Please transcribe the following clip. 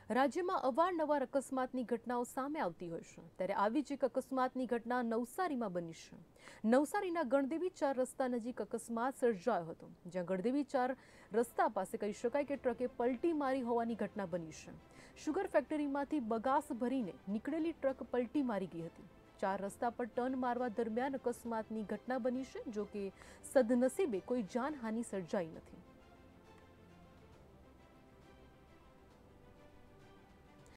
રાજ્યમાં અવારનવાર અકસ્માતની ઘટનાઓ સામે આવતી હોય છે, ત્યારે આવી જ એક અકસ્માતની ઘટના નવસારીમાં બની છે. નવસારીના ગણદેવી 4 રસ્તા નજીક અકસ્માત સર્જાયો હતો, જ્યાં ગણદેવી 4 રસ્તા પાસે કહી શકાય કે ટ્રકે પલટી મારી હોવાની ઘટના બની છે. શુગર ફેક્ટરીમાંથી બગાસ ભરીને નીકળેલી ટ્રક પલટી મારી ગઈ હતી. 4 રસ્તા પર ટર્ન મારવા દરમિયાન અકસ્માતની ઘટના બની છે, જો કે સદનસીબે કોઈ જાનહાનિ સર્જાઈ નથી.